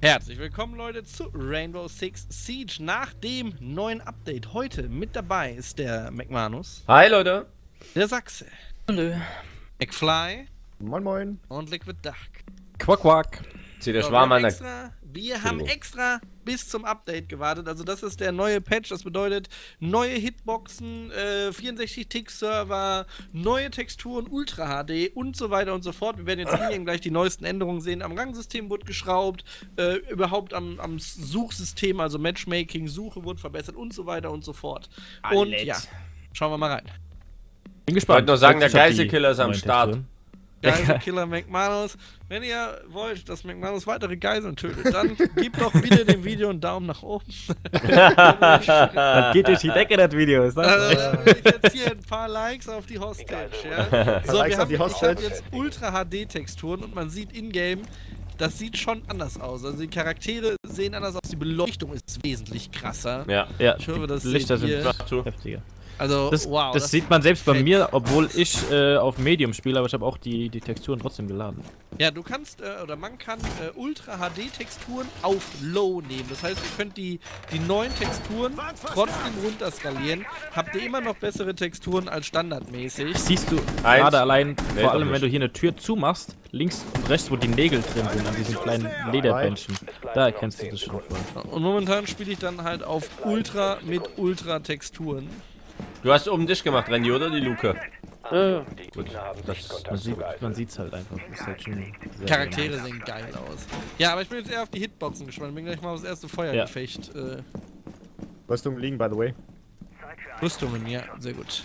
Herzlich willkommen, Leute, zu Rainbow Six Siege nach dem neuen Update. Heute mit dabei ist der McManus. Hi, Leute. Der Sachse. Hallo. McFly. Moin Moin. Und Liquid Duck. Quack, quack. Zieht der Schwarm an Wir haben extra bis zum Update gewartet. Also das ist der neue Patch. Das bedeutet neue Hitboxen, 64-Tick-Server, neue Texturen, Ultra HD und so weiter und so fort. Wir werden jetzt in gleich die neuesten Änderungen sehen. Am Rangsystem wurde geschraubt, überhaupt am Suchsystem, also Matchmaking, Suche wurde verbessert und so weiter und so fort. Und ja, schauen wir mal rein. Bin Ich gespannt. wollte nur sagen, der Geiselkiller ist am Start. Geiselkiller McManus. Wenn ihr wollt, dass McManus weitere Geiseln tötet, dann gebt doch wieder dem Video einen Daumen nach oben. Das geht durch die Decke, das Video. Also, dann will ich jetzt hier ein paar Likes auf die Hostage. Ja? So, ich habe jetzt Ultra HD Texturen und man sieht in-game, das sieht schon anders aus. Also die Charaktere sehen anders aus, die Beleuchtung ist wesentlich krasser. Ja. Ich hoffe, das Lichter seht ihr. sind heftiger. Also, wow. Das sieht man selbst bei mir, obwohl ich auf Medium spiele, aber ich habe auch die Texturen trotzdem geladen. Ja, du kannst, oder man kann Ultra HD Texturen auf Low nehmen. Das heißt, ihr könnt die neuen Texturen trotzdem runterskalieren. Habt ihr immer noch bessere Texturen als standardmäßig. Siehst du gerade allein, vor allem wenn du hier eine Tür zumachst, links und rechts, wo die Nägel drin sind, an diesen kleinen Lederbändchen. Da erkennst du das schon voll. Und momentan spiele ich dann halt auf Ultra mit Ultra Texturen. Du hast oben dicht gemacht, Randy, oder? Die Luke. Gut. Man sieht's halt einfach. Ist halt schon Charaktere sehen geil aus. Ja, aber ich bin jetzt eher auf die Hitboxen gespannt. Bin gleich mal auf das erste Feuergefecht. Rüstungen liegen, by the way. Rüstungen, ja, sehr gut.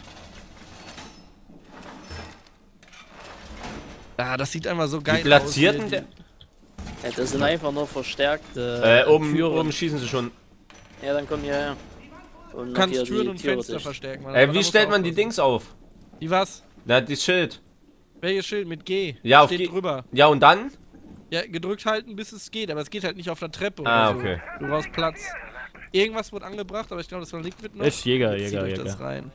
Ah, das sieht einfach so geil Die Platzierten aus. der. Ja, das sind einfach nur verstärkte Oben schießen sie schon. Ja, dann komm hierher. Und Du kannst hier Türen die und Türe Fenster dicht. verstärken. Mann. Wie stellt man die Dings auf? Die was? Na, das Schild. Welches Schild? Mit G. Ja, auf Steht G. drüber. Ja, und dann? Ja, gedrückt halten, bis es geht. Aber es geht halt nicht auf der Treppe Ah, oder so. okay. Du brauchst Platz. Irgendwas wurde angebracht, aber ich glaube, das war Liquid noch. Ist Jäger. Das rein.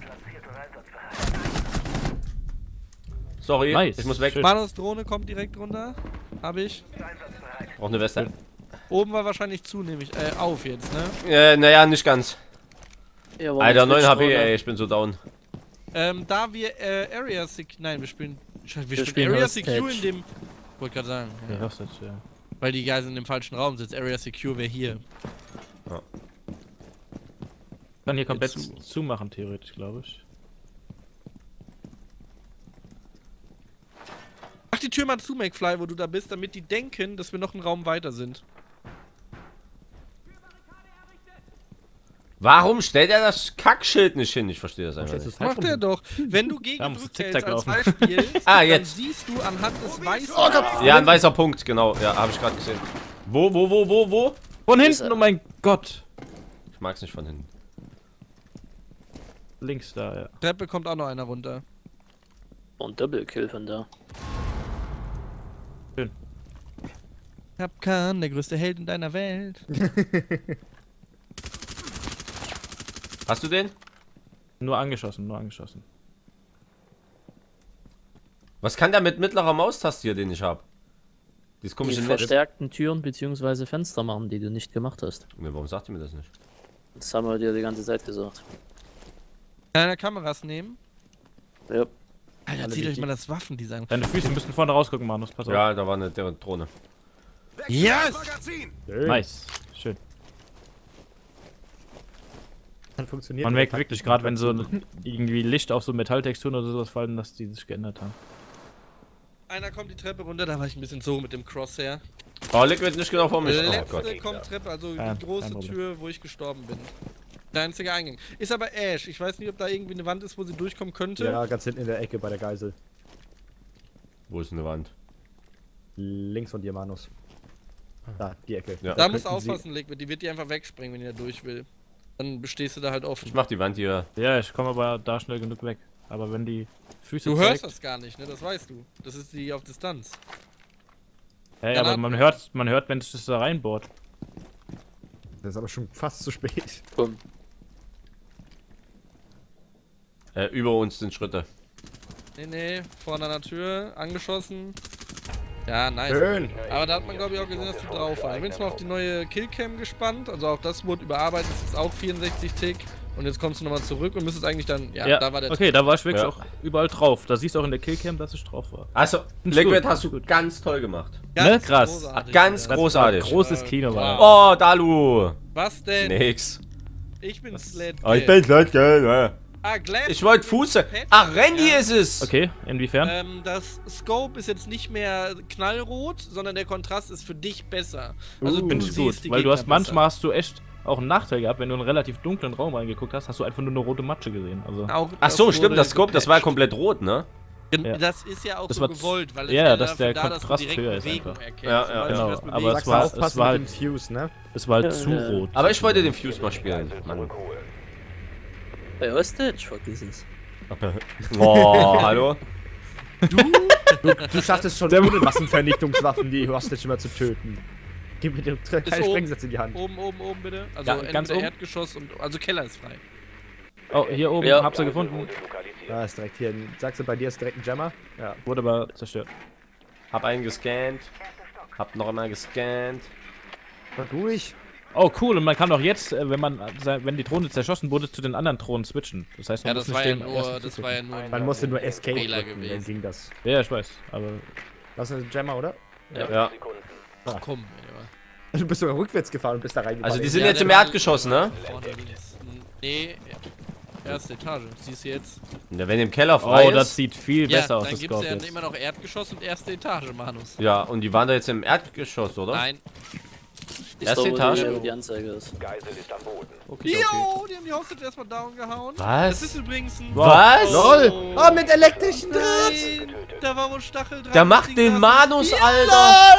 Sorry, Nice. ich muss weg. Schön. Manos Drohne kommt direkt runter. Hab ich. Brauch eine Weste. Oben war wahrscheinlich zu, nehme ich. Auf jetzt, ne? Naja, nicht ganz. Ja, warum Alter, 9 Twitch HP, oder? ey, ich bin so down. Da wir Area Secure. Nein, wir spielen spielen Area Hostage. Secure in dem. Wollte gerade sagen. Ja. Ja, Hostage, ja. Weil die Geiseln im falschen Raum sitzen. Area Secure wäre hier. Kann hier komplett Zu. zumachen, theoretisch, glaube ich. Mach die Tür mal zu, McFly, wo du da bist, damit die denken, dass wir noch einen Raum weiter sind. Warum stellt er das Kackschild nicht hin? Ich verstehe das einfach nicht. Das macht er doch. Wenn du gegen Da musst du Drückhältst Zickzack als laufen. Beispiel, Ah, dann jetzt. siehst du anhand des weißen... Ja, ein weißer Punkt, genau. Ja, habe ich gerade gesehen. Wo? Von hinten, oh mein Gott! Ich mag's nicht von hinten. Links da, ja. Treppe kommt auch noch einer runter. Und Double-Kill von da. Schön. Kapkan, der größte Held in deiner Welt. Hast du den? Nur angeschossen. Was kann der mit mittlerer Maustaste hier, den ich habe? Dieses Die komische Netz. verstärkten Türen bzw. Fenster machen, die du nicht gemacht hast. Ne, warum sagt ihr mir das nicht? Das haben wir dir die ganze Zeit gesagt. Kann Kameras nehmen? Ja. Alter, zieht euch mal das Waffendesign. Deine Füße müssen vorne rausgucken, Manus. Pass auf. Ja, da war eine Drohne. Yes! Nice. Schön. Kann funktionieren. Man merkt wirklich gerade, wenn so irgendwie Licht auf so Metalltexturen oder sowas fallen, dass die sich geändert haben. Einer kommt die Treppe runter, da war ich ein bisschen so mit dem Crosshair. Oh, Liquid nicht genau vor mich. Oh Letzte Gott. kommt Treppe, also Kein die große Problem. Tür, wo ich gestorben bin. Der einzige Eingang. Ist aber Ash. Ich weiß nicht, ob da irgendwie eine Wand ist, wo sie durchkommen könnte. Ja, ganz hinten in der Ecke bei der Geisel. Wo ist eine Wand? Links von dir, Manus. Da, die Ecke. Ja. Da musst du könnten sie- aufpassen, Liquid. Die wird dir einfach wegspringen, wenn die da durch will. Dann stehst du da halt offen. Ich mach die Wand hier. Ja, ich komme aber da schnell genug weg. Aber wenn die Füße Du hörst zeigt, das gar nicht, ne? Das weißt du. Das ist die auf Distanz. hey, aber man hört, wenn es das da reinbohrt. Das ist aber schon fast zu spät. Bumm. Über uns sind Schritte. Nee, vorne an der Tür, angeschossen. Ja, nice. Schön. Aber da hat man, glaube ich, auch gesehen, dass du drauf warst. Ich bin jetzt mal auf die neue Killcam gespannt. Also auch das wurde überarbeitet. Das ist auch 64 Tick. Und jetzt kommst du nochmal zurück und müsstest eigentlich dann... Ja, da war der... Okay, da war ich wirklich auch überall drauf. Da siehst du auch in der Killcam, dass ich drauf war. Also, Liquid hast du ganz toll gemacht. Ne? Krass. großartig, Ganz ja. großartig. Großes Kino war. Oh, Dalu. Was denn? Nix. Ich bin Sled. Oh, ich bin Sled, gell. Ah, Glass. Ich wollte Fuße. Ach, Randy ist es. Okay, inwiefern? Das Scope ist jetzt nicht mehr knallrot, sondern der Kontrast ist für dich besser. Also du siehst die Weil du Gegner hast manchmal hast du echt auch einen Nachteil gehabt, wenn du in einen relativ dunklen Raum reingeguckt hast, hast du einfach nur eine rote Matsche gesehen. Also Auch Ach so, stimmt, das Scope, das war gepatcht. komplett rot, ne? Ja. Das ist ja auch Das so war gewollt, weil es ja, ist dass der dafür dass du Kontrast direkt höher ist Bewegung einfach. erkennst. Ja, Und weil genau, sich was aber bewegt. es war aufpassen halt- mit dem Fuse, ne? es war halt zu rot. Aber ich wollte den Fuse mal spielen, Mann. Bei Hostage, vergiss es. Oh, hallo? Du schaffst es schon ohne Massenvernichtungswaffen, die Hostage immer zu töten. Gib mir den keine oben. Sprengsätze in die Hand. Oben, bitte. Also Ja, entweder ganz oben. Erdgeschoss und... Also Keller ist frei. Oh, hier oben, Ja. hab's du gefunden. Da ist direkt hier. Sagst du, bei dir ist direkt ein Jammer? Ja. Wurde aber zerstört. Hab einen gescannt. Hab noch einmal gescannt. War durch. Oh, cool, und man kann auch jetzt, wenn die Drohne zerschossen wurde, zu den anderen Drohnen switchen. Das heißt, man Ja, muss das nicht war ja den nur... ersten Das Zug war ja drücken. nur... Man musste nur Escape Fehler drücken, dann gewesen. ging das. Ja, ich weiß, aber... Das ist ein Jammer, oder? Ja. Ach, komm, ey, Du bist sogar rückwärts gefahren und bist da reingefahren. Also die sind Ja, jetzt der im war- Erdgeschoss, ne? vorne links. Nee, erste Etage. Siehst du jetzt? Ja, wenn im Keller frei Oh, ist. das sieht viel Ja, besser aus, dann das gibt es Scope ja jetzt. immer noch Erdgeschoss und erste Etage, Manus. Ja, und die waren da jetzt im Erdgeschoss, oder? Nein. Ist Erste da, wo Etage? Wo die Anzeige ist. Okay, Jo, die haben die Hostage erstmal down gehauen. Was? Das ist übrigens ein... Was? LOL! Oh. Oh, mit elektrischen Draht! Nein, da war wohl Stachel dran. Der macht den Manus, Alter!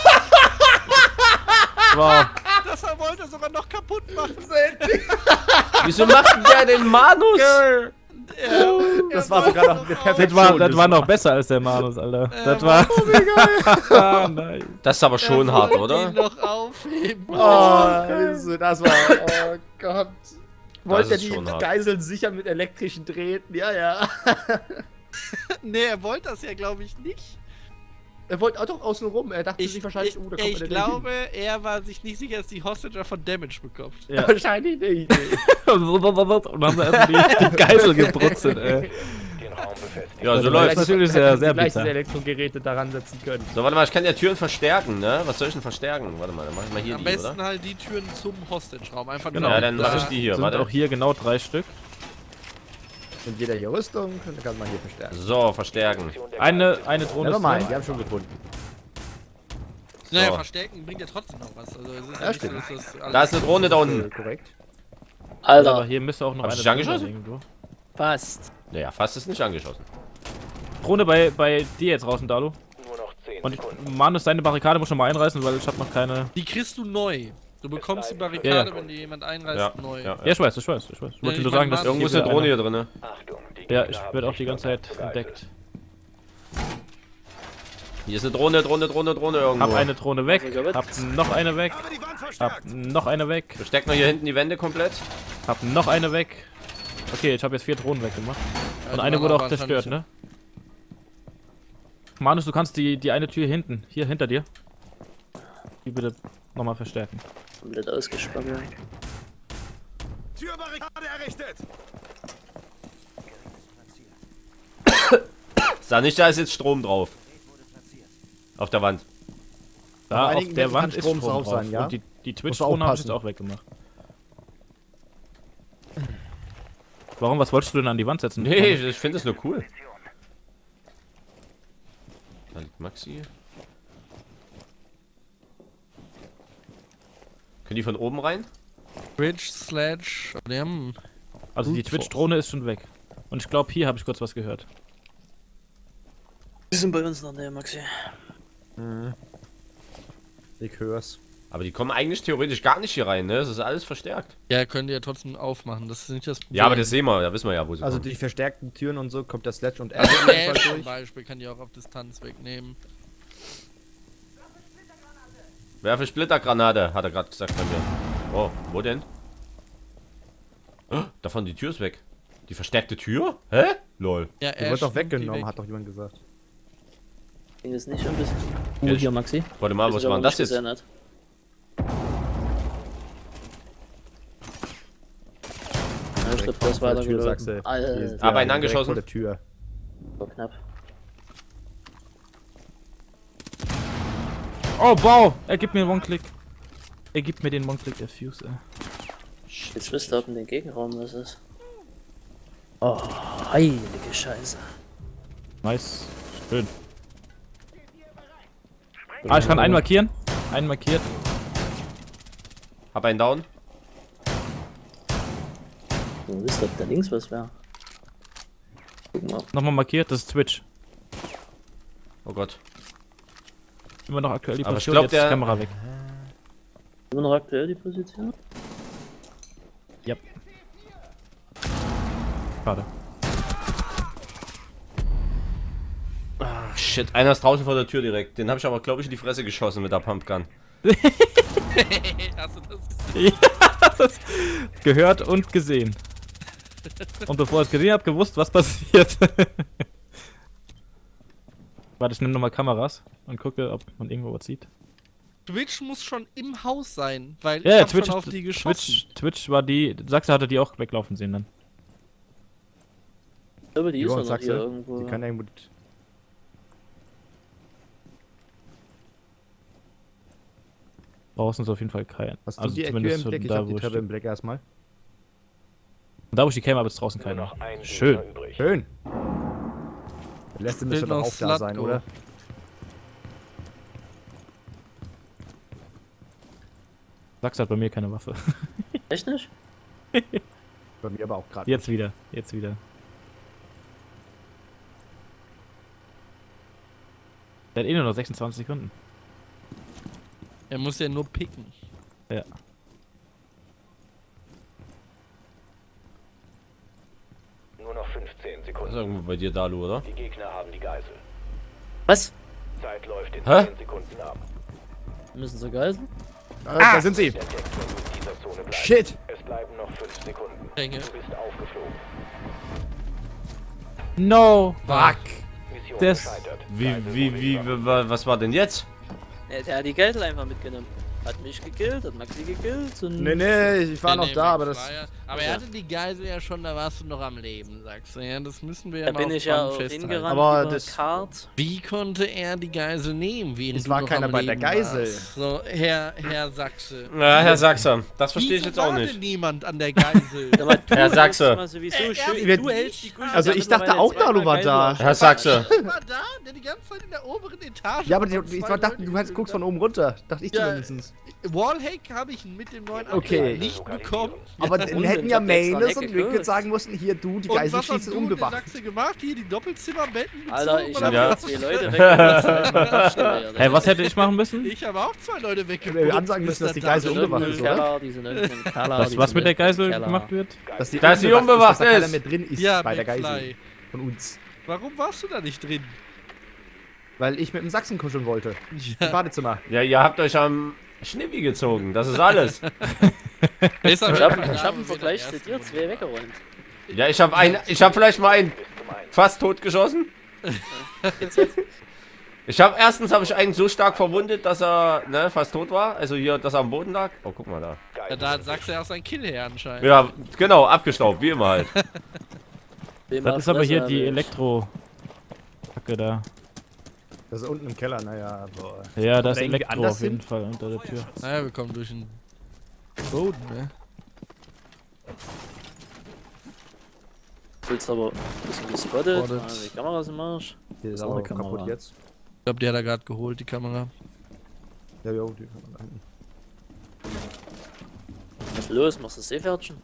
Wow. Das wollte er sogar noch kaputt machen. Wieso macht der den Manus? Das war sogar noch eine perfekte Das war noch besser als der Manus, Alter. Das war... Ah, nein. Das ist aber schon hart, Ihn oder? noch aufheben. Oh, das war... Oh Gott. Wollt ihr ist die schon hart. Geiseln sichern mit elektrischen Drähten? Ja, ja. Nee, er wollte das ja, glaube ich, nicht. Er wollte auch doch außen rum. Er dachte sich wahrscheinlich, oh, da kommt Ich einer glaube, er war sich nicht sicher, dass die Hostage davon Damage bekommt. Ja. Wahrscheinlich nicht. Und dann haben sie erstmal die Geisel gebrutzelt, ey. Ja, so Das läuft's. ist natürlich sehr, sehr gleich diese bitter. Elektrogeräte daran setzen können. So, warte mal, ich kann ja Türen verstärken, ne? Was soll ich denn verstärken? Warte mal, dann mach ich mal hier Am die, besten oder? halt die Türen zum Hostage-Raum. Einfach Genau. Ja, dann da- mach ich die hier, Sind warte. auch hier genau 3 Stück. Und jeder hier Rüstung, dann kann man hier verstärken. So, verstärken. Eine Drohne Ja, ist mal, drin. die haben schon gefunden. Naja, So. verstärken bringt ja trotzdem noch was. Also, es ist Ja, ja nicht so, stimmt. dass das alles Da ist eine Drohne da unten. Korrekt. Aber Alter, hier müsste auch noch Hab eine ich dich angeschossen? irgendwo. passt. Naja, fast ist nicht angeschossen. Drohne bei dir jetzt draußen, Dalu. Und Manus, deine Barrikade muss schon mal einreißen, weil ich hab noch keine... Die kriegst du neu. Du bekommst die Barrikade, Ja, ja. wenn dir jemand einreißt, Ja, neu. ja, Ja, ich weiß. Ich wollte ich nur kann sagen, dass mal- Irgendwo ist eine Drohne hier drin. Ja, ich werde auch die ganze Zeit entdeckt. Hier ist eine Drohne irgendwo. Hab eine Drohne weg, hab noch eine weg, hab noch eine weg, Versteckt noch hier hinten die Wände komplett. hab noch eine weg. Okay, ich habe jetzt 4 Drohnen weggemacht. Ja, Und die eine waren wurde aber auch zerstört, wahrscheinlich- ne? Manus, du kannst die eine Tür hinten, hier hinter dir. Die bitte nochmal verstärken. Komplett ausgespannt. Türbarrikade errichtet! Sag nicht, da ist jetzt Strom drauf. Auf der Wand. Da Auf auf einigen der Wänden Wand kann ist Strom Strom drauf drauf. sein, ja? Und die Musst du Twitch-Drohne habe ich jetzt aufpassen. auch weggemacht. Warum, was wolltest du denn an die Wand setzen? Nee, ich finde das nur cool. Da liegt Maxi. Können die von oben rein? Bridge, Sledge. Die haben Also die Twitch-Drohne ist schon weg. Und ich glaube, hier habe ich kurz was gehört. Die sind bei uns in der Nähe, Maxi. Ich hör's. Aber die kommen eigentlich theoretisch gar nicht hier rein, ne? Das ist alles verstärkt. Ja, könnt ihr ja trotzdem aufmachen. Das ist nicht das Problem. Ja, aber das sehen wir, da wissen wir ja, wo sie Also kommen. die verstärkten Türen und so kommt der Sledge und er Ash zum Beispiel kann die auch auf Distanz wegnehmen. Werfe Splittergranate, hat er gerade gesagt bei mir. Oh, wo denn? Oh, davon die Tür ist weg. Die verstärkte Tür? Hä? Lol. Ja, Die wird doch nimmt die weggenommen, weg. hat doch jemand gesagt. Ging es nicht ein bisschen. Ja, Hier, Maxi. Warte mal, was war denn das jetzt? Ja, ich glaube, das war Tür, sagst du. Alter, Aber einen angeschossen. Vor der Tür. war knapp. Oh, wow! Er gibt mir einen One-Click. Er gibt mir den One-Click, der Fuse, ey. Jetzt wisst ihr, ob in den Gegenraum was ist. Oh, heilige Scheiße. Nice. Schön. Ah, ich kann einen markieren. Einen markiert. Hab einen down. Wo wisst ihr, ob da links was wäre? Guck mal. Nochmal markiert, das ist Twitch. Oh Gott. Immer noch aktuell die Aber ich Position, glaub, jetzt ist der- die Kamera weg. Immer noch aktuell die Position? Ja. Schade. Shit, einer ist draußen vor der Tür direkt. Den habe ich aber, glaube ich, in die Fresse geschossen mit der Pumpgun. Hast du das? Das gehört und gesehen. Und bevor ich es gesehen habe, gewusst, was passiert. Warte, ich nehme nochmal Kameras und gucke, ob man irgendwo was sieht. Twitch muss schon im Haus sein, weil Ja, ich hab Twitch, schon auf die geschossen. Twitch war die. Sachse hatte die auch weglaufen sehen dann. Aber die ist Johann, doch noch sagst hier du? irgendwo. Die kann irgendwo. Draußen ist auf jeden Fall kein. Hast du Also die Ecke zumindest im Blick? Ich da, hab die wo Treppe ich im Blick erstmal. da, wo ich die Cam habe, ist draußen keiner. Schön. Schön. Der letzte müsste Fehlt doch noch auch da sein, Slutgo. oder? Sachse hat bei mir keine Waffe. Echt nicht? Bei mir aber auch gerade. Jetzt wieder. Jetzt wieder. Der hat eh nur noch 26 Sekunden. Er muss ja nur picken. Ja. Nur noch 15 Das Sekunden. ist irgendwo bei dir, Dalu, oder? Die Gegner haben die Geisel. Was? Zeit läuft in Hä? 10 Sekunden ab. Müssen sie geiseln? Da sind sie. Der Text, wenn du in dieser Zone bleibst. Shit. Es bleiben noch 5 Sekunden. Ränge. Du bist aufgeflogen. No! Fuck. Mission Das- gescheitert. Was war denn jetzt? Der hat die Geisel einfach mitgenommen. Hat mich gekillt, hat Maxi gekillt und... Nee, ich war noch Nee, da, aber das. McFlyer. Aber er hatte die Geisel ja schon, da warst du noch am Leben, sagst du. Ja, das müssen wir ja Da mal bin auf ich ja Band auch festhalten. hingerannt Aber über das- Kart. Wie konnte er die Geisel nehmen? Während Es du war noch keiner am bei der Leben Geisel. warst? So, Herr Sachse. Ja, Herr Sachse, das verstehe ich Wieso jetzt auch war nicht. denn niemand an der Geisel? Aber du Herr Sachse. hältst mal sowieso schön. du hältst die Gusche. Also ich dachte auch, Dalu war da. Herr Sachse. Ich war da, der die ganze Zeit in der oberen Etage. Ja, aber von ich zwei dachte, Leuten du guckst von oben runter. Dachte ich Ja. zumindest. Wallhack habe ich mit dem neuen Okay. Update nicht bekommen. Aber Ja, dann und hätten ich ja hab extra Maines und Ecke Wicked geholt. sagen müssen, hier du, die Und Geisel was hast schießt du in der unbewacht. Sachse gemacht? Hier die Doppelzimmerbetten gezogen? Alter, ich oder hab Ja. was? 2 Leute weggemacht. Hey, was hätte ich machen müssen? Ich habe auch 2 Leute Wir weggebracht. ansagen müssen, dass die Geisel unbewacht ist, oder? Die sind unten im Keller. die Was sind mit der unten im Geisel Keller. gemacht wird? Dass die Dass sie unbewacht dass da keiner ist. mehr drin ist Ja, bei der Geisel. McFly. Von uns. Warum warst du da nicht drin? Weil ich mit dem Sachsen kuscheln wollte. Im Ja. Badezimmer. Ja, ihr habt euch am Schnippi gezogen, das ist alles. Ich hab im Vergleich zu dir 2 weggeräumt. Ja, ich hab vielleicht mal einen fast tot geschossen. Erstens habe ich einen so stark verwundet, dass er fast tot war. Also hier, dass er am Boden lag. Oh, guck mal da. Ja, da sagst du ja auch sein Kill her anscheinend. Ja, genau, abgestaubt, wie immer halt. Das ist aber hier die Elektro-Kacke da. Das ist unten im Keller, naja, boah. Ja, da ist irgendwie Elektro anders auf jeden hin? Fall unter der Tür. Naja, wir kommen durch den Boden, ne? Willst aber ein bisschen gespottet. Spottet. Die Kamera sind im Arsch. Hier ist So, auch eine Kamera. kaputt jetzt. Ich glaube, die hat er gerade geholt, die Kamera. Ja, jo, die kann man da hinten. Was ist los? Machst du das Seepferdchen?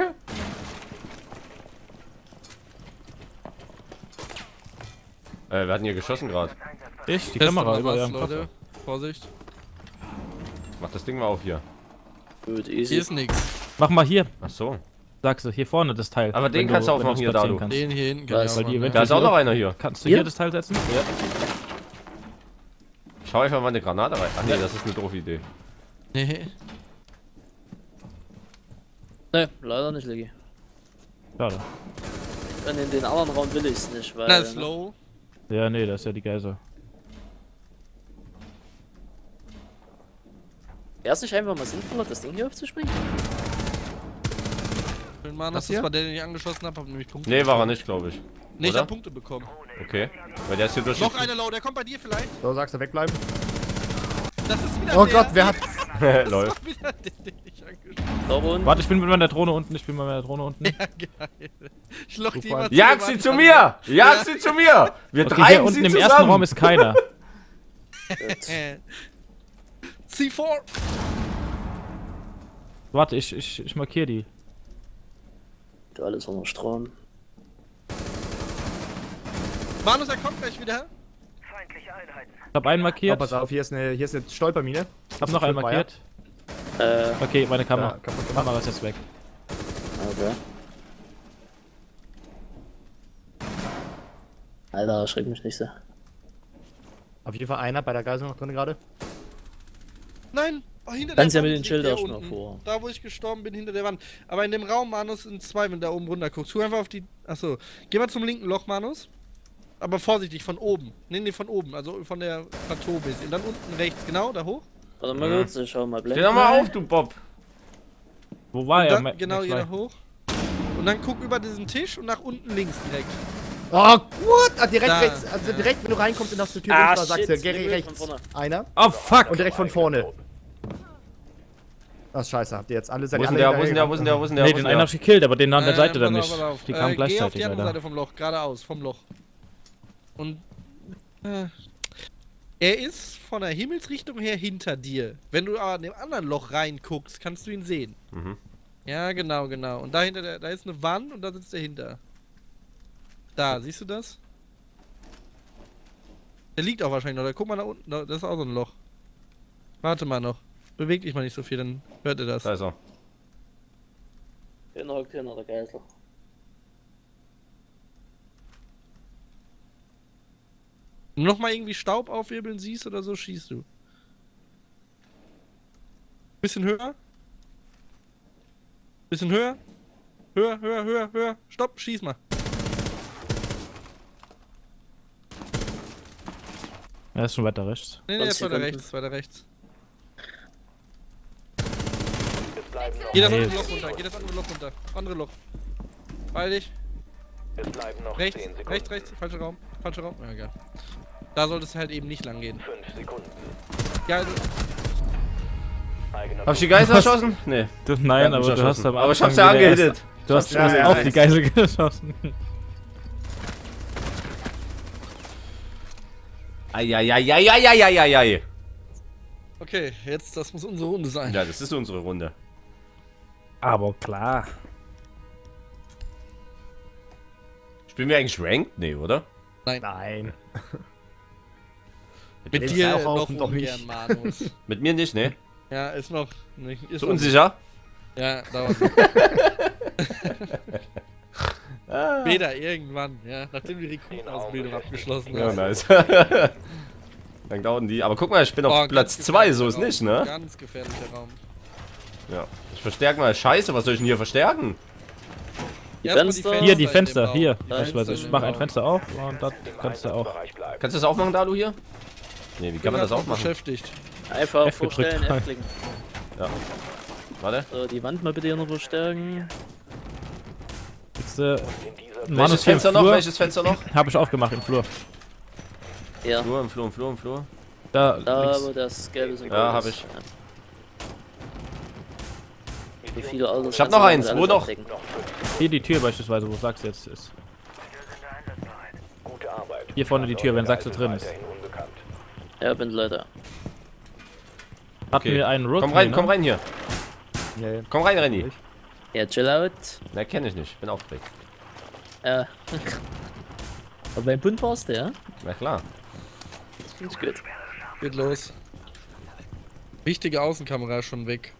Wir hatten hier geschossen gerade. Ich? Die Test Kamera mal über was, ihrem Kopf. Leute. Vorsicht. Mach das Ding mal auf hier. Gut, Hier easy. ist nix. Mach mal hier, Ach so. sagst du, hier vorne das Teil. Aber den Wenn kannst du wenn aufmachen hier, spazieren Dalu. kannst. Den hier hinten Was? kann Weil die ich auch Da machen. ist auch noch einer hier. Kannst du Hier? hier das Teil setzen? Ja. Schau einfach mal eine Granate rein. Ach nee, das ist eine doofe Idee. Nee. Ne, leider nicht, Leggy. Schade. Und in den anderen Raum will ich's nicht, weil... Na, slow. Ja, nee, das ist ja die Geisel. Wäre es nicht einfach mal sinnvoller, das Ding hier aufzuspringen? Das war der, den ich angeschossen habe, nämlich Punkte. Nee, war er nicht, glaube ich. Nee, ich Oder? hab Punkte bekommen. Okay. Weil der ist hier durch. Noch einer low, der kommt bei dir vielleicht. So, sagst du wegbleiben? Das ist wieder Oh der. Gott, wer hat. Das Läuft. ist wieder der, den ich angeschossen Da unten. Warte, ich bin mit meiner Drohne unten, ich bin mit meiner Drohne unten. habe. Ja, geil. Ich lock die immer Jag sie zu mir! Jag sie zu mir! Wir Okay, hier treiben unten sie im zusammen! ersten Raum ist keiner. C4! Warte, ich markiere die. Du alles unter Strom. Manus, er kommt gleich wieder. Ich hab einen Oh, markiert, pass auf, hier ist eine Stolpermine. hab noch einen markiert. Okay, meine Kamera. Ja, kaputt gemacht. Kamera ist jetzt weg. Okay. Alter, schreck mich nicht so. Auf jeden Fall einer bei der Geisel noch drin gerade. Nein! Oh, hinter Kannst der ja mit Wand den liegt Schildern der schon mal unten. vor. Da, wo ich gestorben bin, hinter der Wand. Aber in dem Raum, Manus, sind zwei, wenn du da oben runter guckst. Tu einfach auf die. Achso. Geh mal zum linken Loch, Manus. Aber vorsichtig, von oben. Nee, von oben. Also von der Plateau bisschen. Dann unten rechts, genau, da hoch. Warte mal kurz, ich schau mal Steh blenden. doch mal auf, du Bob! Wo war Und er? dann, genau, geh da hoch. Und dann guck über diesen Tisch und nach unten links direkt. Oh, gut! Ah, direkt Da. rechts. Also direkt, wenn du reinkommst in das Tür, Ah, da sagst shit, du, geh nimm rechts. von vorne. Einer. Oh fuck! Und direkt von vorne. Das ist scheiße, habt ihr jetzt alle Wo ist denn der? Wo ist denn der? Wo ist denn der? Wo ist denn der? Nee, Wo ist den denn einen der? hab ich gekillt, aber den an der Seite dann pass nicht. auf, pass auf. Die kamen Geh auf gleichzeitig die andere leider. Seite vom Loch, geradeaus, vom Loch. Und er ist von der Himmelsrichtung her hinter dir. Wenn du aber in dem anderen Loch reinguckst, kannst du ihn sehen. Mhm. Ja, genau. Und dahinter, da ist eine Wand und da sitzt er hinter. Da, siehst du das? Der liegt auch wahrscheinlich noch. Da guck mal nach unten. Das ist auch so ein Loch. Warte mal noch. Beweg dich mal nicht so viel, dann hört ihr das. Da ist er. Hier hockt hier noch der Geisel. Wenn du nochmal irgendwie Staub aufwirbeln siehst oder so, schießt du. Bisschen höher. Bisschen höher. Höher. Stopp, schieß mal. Er ist schon weiter rechts. Nee, 20 jetzt weiter Sekunden. rechts, weiter rechts. Es bleiben noch, Geh das Nee. andere Loch runter, geh das andere Loch runter. Andere Loch. Beeil dich. es bleiben noch Rechts, 10 Sekunden. rechts, falscher Raum. Ja, egal. Da sollte es halt eben nicht lang gehen. 5 Sekunden. Ja, also, Eigener Hab ich die Geisel erschossen? Nee. Nein, Ja, aber mich du hast erschossen. am Aber ich hab's ja Anfang wieder angehittet. erst- Du hast Ja, erst ja, auf ja. die Geisel geschossen. Eieieiei. okay, jetzt, das muss unsere Runde sein. Ja, das ist unsere Runde. Aber klar. Spielen wir eigentlich Ranked? Nee, oder? Nein. Mit Lebst dir du auch noch auf und doch ungern, nicht. Manus. Mit mir nicht, ne? Ja, ist noch nicht. Ist So noch unsicher? Ja, dauert noch. Später, irgendwann, ja. Nachdem die Rekrutenausbildung abgeschlossen Ja, hast. nice. Dann dauern die. Aber guck mal, ich bin Oh, auf ganz Platz 2, gefährlicher so ist Raum. nicht, ne? Ganz gefährlicher Raum. Ja. Ich verstärke mal. Scheiße, was soll ich denn hier verstärken? Erstmal Fenster? Hier, die in dem Fenster, Raum. hier. Die Beispielsweise. Fenster Ich in mach dem ein Raum. Fenster auf und das kannst du auch. Bereich bleiben. Kannst du das aufmachen, Dalu hier? Nee, wie kann man das Bin grad aufmachen? beschäftigt. Einfach F gedrückt. vorstellen, F klicken. Warte. So, die Wand mal bitte hier noch verstärken. Jetzt, In dieser Manus Welches hier im Fenster noch? Flur. Welches Fenster noch? Habe ich aufgemacht im Flur. Ja, Im Flur. Da, da links. wo das gelbe Symbol Ja, ist. hab ich. Wie viele Autos Ich hab kannst du noch eins, damit wo alles noch? abdecken? Hier die Tür beispielsweise, wo Sachs jetzt ist. gute Arbeit. Hier vorne die Tür, wenn Sachse drin ist. Weiterhin unbekannt. Ja, bin Leute. Hatten wir einen Rook? Komm rein, Nee, komm ne? rein hier. Nee. Komm rein, Renny. Ja, chill out. Ne, kenn ich nicht. Bin aufgeregt. Aber beim Bund warst du, ja? Na klar. Finde ich gut. Geht los. Wichtige Außenkamera ist schon weg.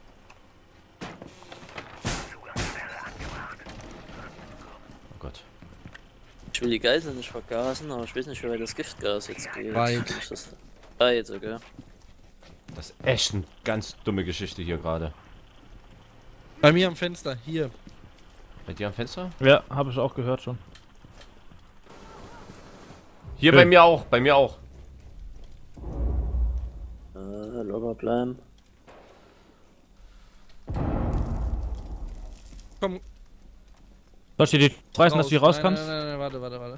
Oh Gott. Ich will die Geisel nicht vergasen, aber ich weiß nicht, wie weit das Giftgas jetzt geht. Weit. Ist das weit, okay. Das ist echt eine ganz dumme Geschichte hier gerade. Bei mir am Fenster, hier. Bei dir am Fenster? Ja, habe ich auch gehört schon. Hier Schön. bei mir auch. Locker bleiben. Komm. Soll ich dir die reißen, dass du hier raus kannst? Nein, warte.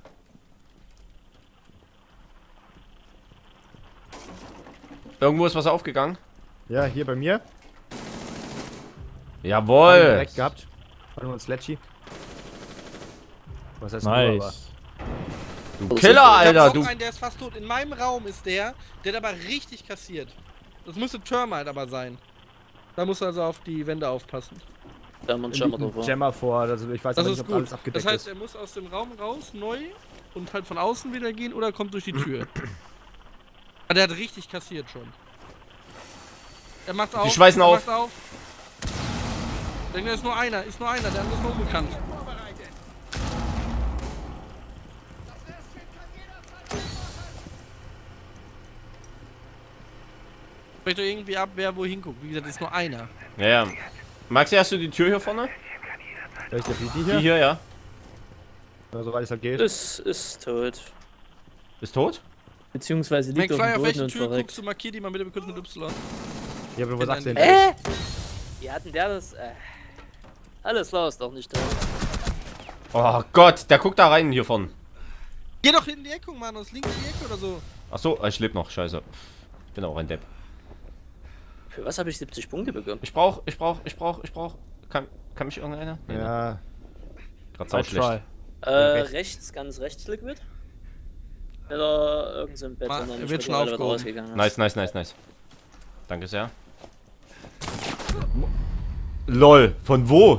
Irgendwo ist was aufgegangen. Ja, hier bei mir. Jawohl. Direkt gehabt. Warte mal, Sledgy. Was heißt Nice. Du Killer, Alter, Ich du. hab noch einen, der ist fast tot. In meinem Raum ist der hat aber richtig kassiert. Das müsste Termite aber sein. Da musst du also auf die Wände aufpassen. Da haben wir einen Jammer drauf. Jammer vor, also ich weiß Das aber ist nicht, ob gut. alles abgedeckt Das heißt, ist. er muss aus dem Raum raus, neu, und halt von außen wieder gehen oder kommt durch die Tür. Aber der hat richtig kassiert schon. Er macht auf. Die schweißen er auf. Macht auf. Ich denke, da ist nur einer, der andere ist nur unbekannt. Sprecht doch irgendwie ab, wer wohin guckt. Wie gesagt, ist nur einer. Ja. Maxi, hast du die Tür hier vorne? Welche, die Die hier? hier, ja. Ja, soweit es halt geht. Ist tot. Ist tot? Beziehungsweise liegt auf McFly, dem auf Boden welche und Tür verreckt. guckst du? Markier die mal bitte kurz mit Y. Ja, aber wo sagst du denn? Wie hat denn der das? Alles klar, ist doch nicht da. Oh Gott, der guckt da rein hier vorne. Geh doch in die Ecke, Mann, aus links in die Ecke oder so. Achso, ich lebe noch, scheiße. Bin auch ein Depp. Für was habe ich 70 Punkte bekommen? Ich brauch. Kann mich irgendeiner? Nee, ne? Ja, Grad sau schlecht. Rechts, ganz rechts, Liquid. Oder irgend so ein Bett, Ma- und dann wird nicht schon mittlerweile aufgehoben. rausgegangen ist. Nice. Danke sehr. LOL, von wo?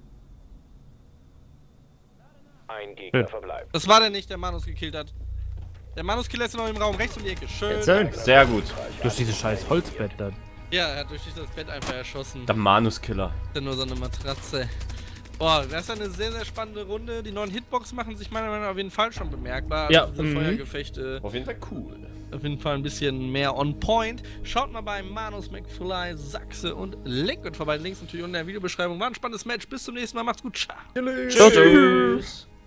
Ein Gegner verbleibt. Das war der nicht, der Manus gekillt hat. Der Manus-Killer ist noch im Raum, rechts um die Ecke. Schön. schön. Sehr gut. Durch dieses scheiß Holzbett dann. Ja, er hat durch das Bett einfach erschossen. Der Manuskiller. Ist ja nur so eine Matratze. Boah, das ist eine sehr, sehr spannende Runde. Die neuen Hitbox machen sich meiner Meinung nach auf jeden Fall schon bemerkbar. Also Ja, diese Feuergefechte Auf jeden Fall cool. auf jeden Fall ein bisschen mehr on point. Schaut mal bei Manus, McFly, Sachse und Liquid vorbei. Links natürlich unten in der Videobeschreibung. War ein spannendes Match. Bis zum nächsten Mal. Macht's gut. Ciao. Tschüss.